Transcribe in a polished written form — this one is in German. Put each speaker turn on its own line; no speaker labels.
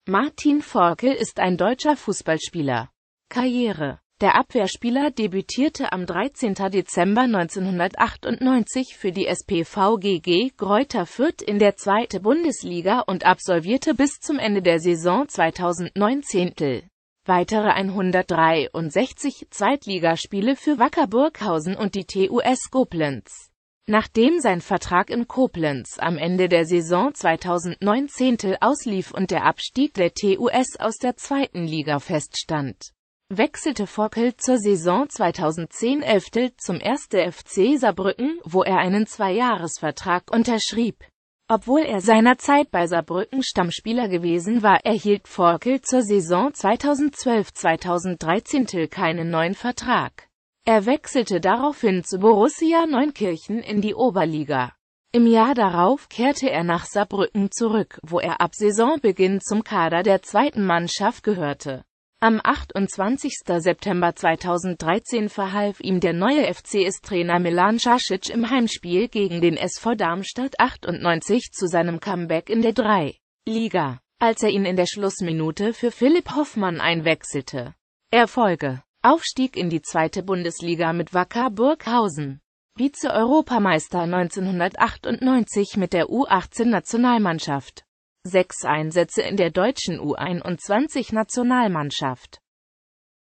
Martin Forkel ist ein deutscher Fußballspieler. Karriere: Der Abwehrspieler debütierte am 13. Dezember 1998 für die SpVgg Greuther Fürth in der 2. Bundesliga und absolvierte bis zum Ende der Saison 2019 weitere 163 Zweitligaspiele für Wacker Burghausen und die TuS Koblenz. Nachdem sein Vertrag in Koblenz am Ende der Saison 2019 auslief und der Abstieg der TuS aus der 2. Liga feststand, wechselte Forkel zur Saison 2010/11 zum 1. FC Saarbrücken, wo er einen 2-Jahres-Vertrag unterschrieb. Obwohl er seinerzeit bei Saarbrücken Stammspieler gewesen war, erhielt Forkel zur Saison 2012/2013 keinen neuen Vertrag. Er wechselte daraufhin zu Borussia Neunkirchen in die Oberliga. Im Jahr darauf kehrte er nach Saarbrücken zurück, wo er ab Saisonbeginn zum Kader der 2. Mannschaft gehörte. Am 28. September 2013 verhalf ihm der neue FCS-Trainer Milan Čačić im Heimspiel gegen den SV Darmstadt 98 zu seinem Comeback in der 3. Liga, als er ihn in der Schlussminute für Philipp Hoffmann einwechselte. Erfolge: Aufstieg in die 2. Bundesliga mit Wacker Burghausen, Vize-Europameister 1998 mit der U18-Nationalmannschaft, 6 Einsätze in der deutschen U21-Nationalmannschaft.